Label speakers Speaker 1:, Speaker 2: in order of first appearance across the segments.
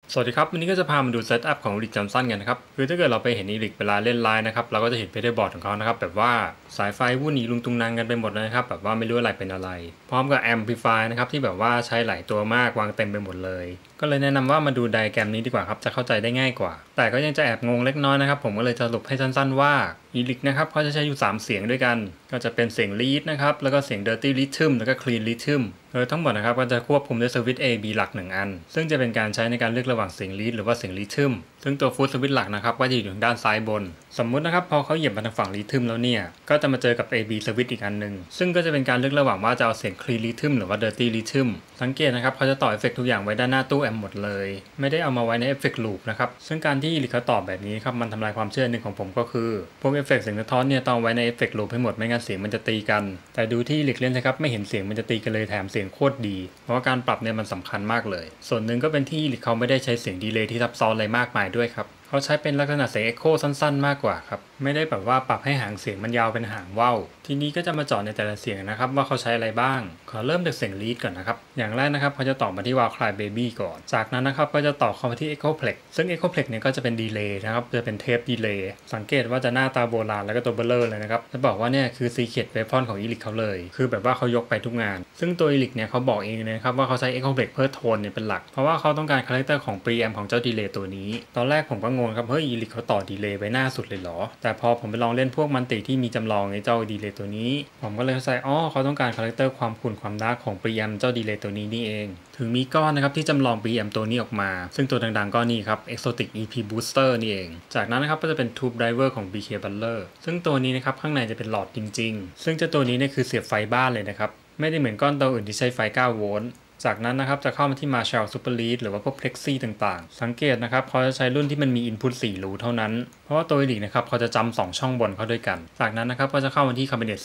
Speaker 1: สวัสดีครับวันนี้ก็จะพามาดูเซตอัพของอีริกจอห์นสันกันนะครับคือถ้าเกิดเราไปเห็นอีริกเวลาเล่นไลน์นะครับเราก็จะเห็นเพดานบอร์ดของเขานะครับแบบว่าสายไฟวุ่นหนีลุงตุงนางกันไปหมดเลยครับแบบว่าไม่รู้อะไรเป็นอะไรพร้อมกับแอมพลิฟายนะครับที่แบบว่าใช้หลายตัวมากวางเต็มไปหมดเลยก็เลยแนะนำว่ามาดูไดอะแกรมนี้ดีกว่าครับจะเข้าใจได้ง่ายกว่าแต่ก็ยังจะแอบงงเล็กน้อยนะครับผมก็เลยจะสรุปให้สั้นๆว่าอีริกนะครับเขาจะใช้อยู่3เสียงด้วยกันก็จะเป็นเสียงลีดนะครับแล้วก็เสียง dirty rhythm แล้วก็ clean rhythm โดยทั้งหมดนะครับก็จะควบคุมด้วยสวิตช์ A B หลัก1อันซึ่งจะเป็นการใช้ในการเลือกระหว่างเสียงลีดหรือว่าเสียง rhythm ซึ่งตัวฟุตสวิตช์หลักนะครับก็จะอยู่ทางด้านซ้ายบนสมมุตินะครับพอเขาเหยียบมาทางฝั่ง rhythm แล้วเนี่ยก็จะมาเจอกับ A B สวิตช์อีกอันนึงซึ่งก็จะเป็นการเลือกระหว่างว่าจะเอาเสียง clean rhythm หรือว่า dirty rhythm สังเกตนะครับเขาจะต่อเอฟเฟกต์ทุกอย่างไว้ด้านหน้าตู้แอมหมดเลยไม่ได้เอามาไว้ในเอฟเฟกต์ลูปนะครับซึ่งการที่อีริกเขาตอบแบบนี้ครับมันทำลายความเชื่อหนึ่งของผมก็คือพวกเอฟเฟกต์เสียงสะท้อนเนี่ยต้องไว้ในเอฟเฟกต์ลูปให้หมดไม่งั้นเสียงมันจะตีกันแต่ดูที่อีริกเล่นนะครับไม่เห็นเสียงมันจะตีกันเลยแถมเสียงโคตรดีเพราะว่าการปรับเนี่ยมันสำคัญมากเลยส่วนหนึ่งก็เป็นที่อีริกเขาไม่ได้ใช้เสียงดีเลย์ที่ซับซ้อนอะไรมากมายด้วยครับเขาใช้เป็นลักษณะเสียงเอ็กโคสั้นๆมากกว่าครับไม่ได้แบบว่าปรับให้หางเสียงมันยาวเป็นหางว่าวทีนี้ก็จะมาเจาะในแต่ละเสียงนะครับว่าเขาใช้อะไรบ้างขอเริ่มจากเสียงลีดก่อนนะครับอย่างแรกนะครับเขาจะต่อมาที่ Wild Cry Baby ก่อนจากนั้นนะครับก็จะต่อเข้ามาที่ Echoplex ซึ่ง Echoplex เนี่ยก็จะเป็นดีเลย์นะครับจะเป็นเทปดีเลย์สังเกตว่าจะหน้าตาโบราณแล้วก็ตัวเบลเลอร์เลยนะครับจะบอกว่าเนี่ยคือ Secret Weapon ของอีริกเขาเลยคือแบบว่าเขายกไปทุกงานซึ่งตัวอีริกเนี่ยเขาบอกเองนะครับว่าเขาใช้ Echoplex เพื่อโทนเนี่ยเป็นหลักเพราะว่าเขาต้องการคาแรคเตอร์ของ preamp ของเจ้าดีเลย์ตัวนี้ตอนแรกผมก็งงครับเฮ้ยอีริกเขาต่อดีเลย์ไว้หน้าสุดเลยเหรอแต่พอผมไปลองเล่นพวกมันติที่มีจำลองในเจ้าดีเลย์ตัวนี้ผมก็เลยเข้าใจเขาต้องการคาแรคเตอร์ความขุ่นความดาร์กของ preamp เจ้าดีเลย์ตัวนี้นี่เองถึงมีก้อนนะครับที่จำลอง preamp ตัวนี้ออกมาซึ่งตัวดังๆก็นี่ครับ Exotic EP Booster นี่เองจากนั้นนะครับก็จะเป็น Tube Driver ของ BK Butler ซึ่งตัวนี้นะครับข้างในจะเป็นหลอดจริงๆซึ่งเจ้าตัวนี้เนี่ยคือเสียบไฟบ้านเลยนะครับไม่ได้เหมือนก้อนตัวอื่นที่ใช้ไฟ9โวลต์จากนั้นนะครับจะเข้ามาที่ Marshall Super Lead หรือว่าพวก Plexi ต่างๆสังเกตนะครับเขาจะใช้รุ่นที่มันมี Input 4 รูเท่านั้นเพราะว่าตัวอีริกนะครับเขาจะจำ2ช่องบนเข้าด้วยกันจากนั้นนะครับก็จะเข้ามาที่ Cabinet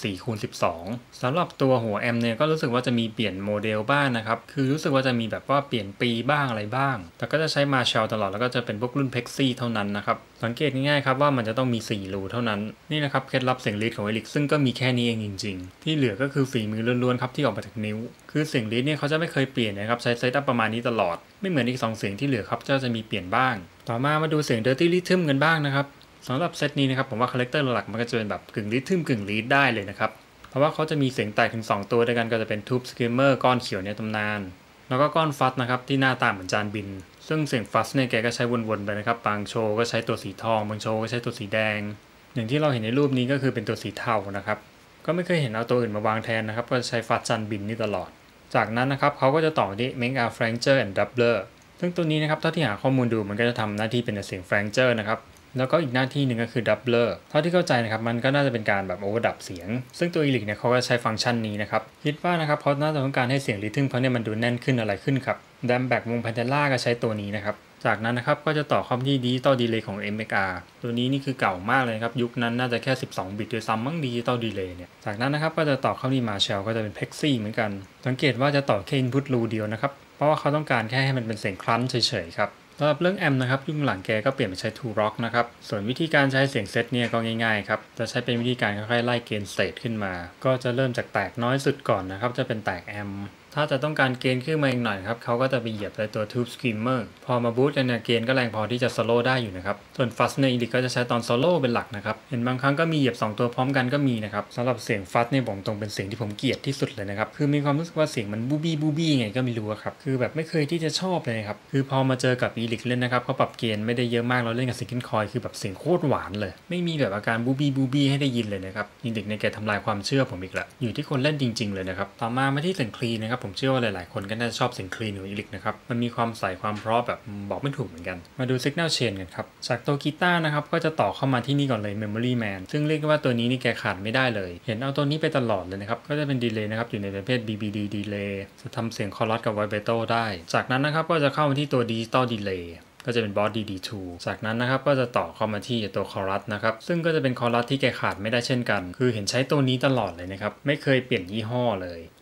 Speaker 1: 4x12 สำหรับตัวหัวแอมเนี่ยก็รู้สึกว่าจะมีเปลี่ยนโมเดลบ้างนะครับคือรู้สึกว่าจะมีแบบว่าเปลี่ยนปีบ้างอะไรบ้างแต่ก็จะใช้ Marshall ตลอดแล้วก็จะเป็นพวกรุ่น Plexi เท่านั้นนะครับสังเกตง่ายๆครับว่ามันจะต้องมี4 รูเท่านั้นนี่นะครับเคล็ดลับเสียงลีดของอีริกซึ่งก็มีแค่นี้เองจริงๆที่เหลือก็คือฝีมือล้วนๆครับที่ออกมาจากนิ้วคือเสียงลีดเนี่ยเขาจะไม่เคยเปลี่ยนนะครับใช้เซตอัพประมาณนี้ตลอดไม่เหมือนอีก2เสียงที่เหลือครับจะมีเปลี่ยนบ้างต่อมาดูเสียง Dirty Rhythm กันบ้างนะครับสำหรับเซตนี้นะครับผมว่าคาแรคเตอร์หลักมันก็จะเป็นแบบกึ่ง Rhythm กึ่ง Lead ได้เลยนะครับเพราะว่าเขาจะมีเสียงแตกถึง2ตัวด้วยกันก็จะเป็น Tube Screamer ก้อนเขียวในตำนานแล้วก็ก้อนฟัสนะครับที่หน้าตาเหมือนจานบินซึ่งเสียงฟัสเนี่ยแกก็ใช้วนๆไปนะครับบางโชว์ก็ใช้ตัวสีทองบางโชว์ก็ใช้ตัวสีแดงอย่างที่เราเห็นในรูปนี้ก็คือเป็นตัวสีเทานะครับก็ไม่เคยเห็นเอาตัวอื่นมาวางแทนนะครับก็ใช้ฟัสจานบินนี่ตลอดจากนั้นนะครับเขาก็จะต่อที่ Make a Flanger and Doubler ซึ่งตัวนี้นะครับเท่าที่หาข้อมูลดูมันก็จะทำหน้าที่เป็นเสียง Flanger นะครับแล้วก็อีกหน้าที่หนึ่งก็คือ Doubler เท่าที่เข้าใจนะครับมันก็น่าจะเป็นการแบบโอเวอร์ดับเสียงซึ่งตัวอีริกเนี่ยเขาก็ใช้ฟังก์ชันนี้นะครับคิดว่านะครับเขาน่าจะต้องการให้เสียงริทึมเขาเนี่ยมันดูแน่นขึ้นอะไรขึ้นครับแดมแบ็กวงแพนเทล่าก็ใช้ตัวนี้นะครับจากนั้นนะครับก็จะต่อเข้าที่ดิจิตอลดีเลย์ของ MXR ตัวนี้นี่คือเก่ามากเลยครับยุคนั้นน่าจะแค่12 บิตด้วยซ้ำมั้งดิจิตอลดีเลย์เนี่ยจากนั้นนะครับก็จะต่อเข้าที่ Marshall ก็จะเป็น Plexi เหมือนกันสังเกตว่าจะต่อแค่ Input รูเดียวนะครับเพราะว่าเขาต้องการแค่ให้มันเป็นเสียงคลันเฉยๆครับสำหรับเรื่องแอมนะครับยุคหลังแกก็เปลี่ยนไปใช้ Two Rock นะครับส่วนวิธีการใช้เสียงเซตเนี่ยก็ง่ายๆครับจะใช้เป็นวิธีการค่อยๆไล่เกณฑ์สเตทขึ้นมาก็จะเริ่มจากแตกน้อยสุดก่อนนะครับจะเป็นแตกแอมถ้าจะต้องการเกณฑ์ขึ้นมาอีกหน่อยครับเขาก็จะไปเหยียบในตัว Tube Screamer พอมาบูสต์เนี่ยเกณฑ์ก็แรงพอที่จะโซโล่ได้อยู่นะครับส่วนฟัสในอีริกก็จะใช้ตอนโซโล่เป็นหลักนะครับเห็นบางครั้งก็มีเหยียบ2ตัวพร้อมกันก็มีนะครับสำหรับเสียงฟัสเนี่ยผมตรงเป็นเสียงที่ผมเกลียดที่สุดเลยนะครับคือมีความรู้สึกว่าเสียงมันบูบี้ไงก็ไม่รู้ครับคือแบบไม่เคยที่จะชอบเลยครับคือพอมาเจอกับอีริกเล่นนะครับเขาปรับเกณฑ์ไม่ได้เยอะมากเราเล่นกับซิงเกิลคอยคือแบบเสียงโคตรหวานเลยไม่มีแบบอาการบูบี้ให้ได้ยินเลยนะครับอีริกในแกทำลายความเชื่อผมอีกละอยู่ที่คนเล่นจริงๆเลยนะครับต่อมาที่เสียงคลีนนะครับผมเชื่อว่าหลายๆคนก็น่าจะชอบเสียงคลีนของอีริกนะครับมันมีความใสความเพราะแบบบอกไม่ถูกเหมือนกันมาดู Signal Chain กันครับจากตัวกีตาร์นะครับก็จะต่อเข้ามาที่นี่ก่อนเลย Memory Man ซึ่งเรียกว่าตัวนี้นี่แกขาดไม่ได้เลยเห็นเอาตัวนี้ไปตลอดเลยนะครับก็จะเป็นดีเลย์นะครับอยู่ในประเภท BBD Delay จะทำเสียงคอรัสกับ Vibrato ได้จากนั้นนะครับก็จะเข้ามาที่ตัว Digital Delayก็จะเป็น Boss DD2 จากนั้นนะครับก็จะต่อเข้ามาที่ตัวคอรัสนะครับซึ่งก็จะเป็นคอรัสที่แกขาดไม่ได้เช่นกันคือเห็นใช้ตัวนี้ตลอดเลยนะครับไม่เคยเปลี่ยนยี่ห้อเลย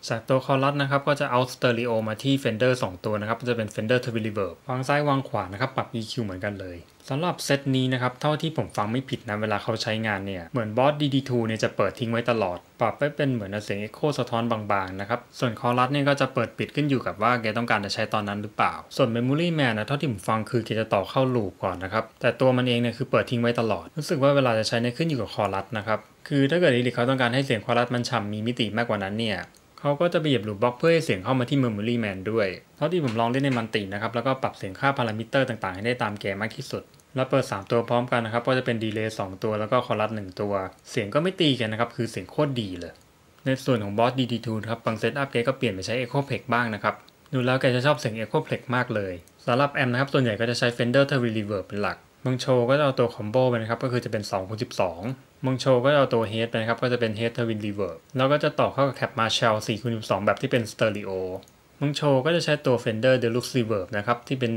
Speaker 1: จากตัวคอรัสนะครับก็จะเอาสเตอริโอมาที่ Fender 2 ตัวนะครับจะเป็น Fender Twin Reverb วางซ้ายวางขวานะครับปรับ EQ เหมือนกันเลยสำหรับเซตนี้นะครับเท่าที่ผมฟังไม่ผิดนะเวลาเขาใช้งานเนี่ยเหมือนบอส DD2 เนี่ยจะเปิดทิ้งไว้ตลอดปรับไว้เป็นเหมือนเสียง Echo สะท้อนบางๆนะครับส่วนคอรัสเนี่ยก็จะเปิดปิดขึ้นอยู่กับว่าแกต้องการจะใช้ตอนนั้นหรือเปล่าส่วน Memory Man นะเท่าที่ผมฟังคือแกจะต่อเข้าลูปก่อนนะครับแต่ตัวมันเองเนี่ยคือเปิดทิ้งไว้ตลอดรู้สึกว่าเวลาจะใช้เนี่ยขึ้นอยู่กับคอรัสนะครับคือถ้าเกิดลิลิเขาต้องการให้เสียงคอรัสมันฉ่ำมีมิติมากกว่านั้นเนี่ยเขาก็จะไปเหยียบลูปบล็อกเพื่อให้เสียงเข้ามาที่ Memory Man ด้วยเท่าที่ผมลองเล่นในมันตินะครับแล้วก็ปรับเสียงค่าพารามิเตอร์ต่างๆให้ได้ตามแกมากที่สุดแล้วเปิด3ตัวพร้อมกันนะครับก็จะเป็นดีเลย์2ตัวแล้วก็คอรัส1ตัวเสียงก็ไม่ตีกันนะครับคือเสียงโคตรดีเลยในส่วนของบอส DD2 ครับบางเซตอัพแกก็เปลี่ยนไปใช้ Echo Plec บ้างนะครับดูแล้วแกจะชอบเสียง Echo Plec มากเลยสำหรับแอมนะครับส่วนใหญ่ก็จะใช้ Fender Twin Reverb เป็นหลักบางโชว์ก็จะเอาตัวคอมโบไปนะครับก็คือจะเป็น2x12บางโชว์ก็จะเอาตัว Head ไปนะครับก็จะเป็น Head Twin Reverb แล้วก็จะต่อเข้ากับ Cap Marshall 4x12 แบบที่เป็นสเตอริโอบางโชว์ก็จะใช้ตัว Fender Deluxe Reverb นะครับที่เป็น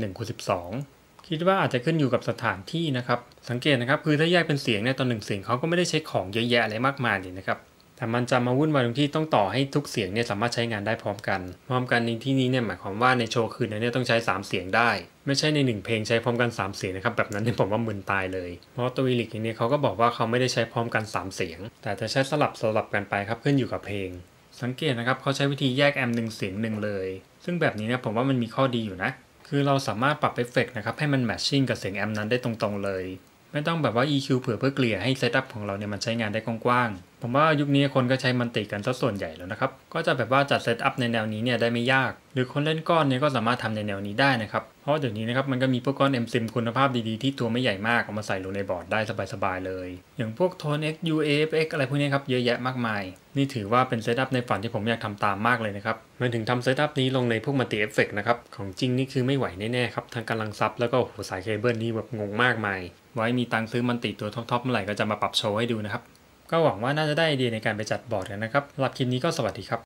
Speaker 1: 1x12คิดว่าอาจจะขึ้นอยู่กับสถานที่นะครับสังเกตนะครับคือถ้าแยกเป็นเสียงเนี่ยตอน1เสียงเขาก็ไม่ได้ใช้ของเยอะแยะอะไรมากมายเลยนะครับแต่มันจะมาวุ่นวายตรงที่ต้องต่อให้ทุกเสียงเนี่ยสามารถใช้งานได้พร้อมกันในที่นี้เนี่ยหมายความว่าในโชว์คืนนั้นเนี่ยต้องใช้3เสียงได้ไม่ใช่ใน1เพลงใช้พร้อมกัน3เสียงนะครับแบบนั้นเนี่ยผมว่ามึนตายเลยเพราะตัวอีลิกเนี่ยเขาก็บอกว่าเขาไม่ได้ใช้พร้อมกัน3เสียงแต่จะใช้สลับกันไปครับขึ้นอยู่กับเพลงสังเกตนะครับเขาใช้วิธีแยกแอม1เสียง1เลยซึ่งแบบนี้เนี่ยผมว่ามันมีข้อดีอยู่นะคือเราสามารถปรับเอฟเฟกต์นะครับให้มันแมทชิ่งกับเสียงแอมนั้นได้ตรงๆเลยไม่ต้องแบบว่า EQ เผื่อเพื่อเกลี่ยให้เซตอัพของเราเนี่ยมันใช้งานได้กว้างๆผมว่ายุคนี้คนก็ใช้มันติกันซะส่วนใหญ่แล้วนะครับก็จะแบบว่าจัดเซตอัพในแนวนี้เนี่ยได้ไม่ยากหรือคนเล่นก้อนเนี่ยก็สามารถทำในแนวนี้ได้นะครับเพราะเดี๋ยวนี้นะครับมันก็มีพวกก้อน M-Sim คุณภาพดีๆที่ตัวไม่ใหญ่มากเอามาใส่ลงในบอร์ดได้สบายๆเลยอย่างพวก Tone X UAFX อะไรพวกนี้ครับเยอะแยะมากมายนี่ถือว่าเป็นเซตอัพในฝันที่ผมอยากทำตามมากเลยนะครับมันถึงทำเซตอัพนี้ลงในพวกมัลติเอฟเฟกต์นะครับของจริงนี่คือไม่ไหวแน่ๆครับทั้งกำลังซับแล้วก็สายเคเบิลนี่แบบงงมากมายไว้มีตังค์ซื้อมันติตัวท็อปๆเมื่อไหร่ก็จะมาปรับโชว์ให้ดูนะครับก็หวังว่าน่าจะได้ไอเดียในการไปจัดบอร์ดกันนะครับสำหรับคลิปนี้ก็สวัสดีครับ